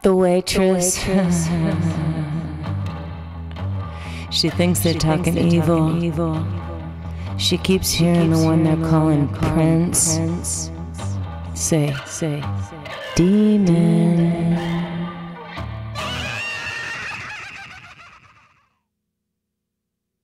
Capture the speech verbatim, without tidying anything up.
The waitress. She thinks they're talking evil. She keeps hearing the one they're calling Prince. Say, say, demon.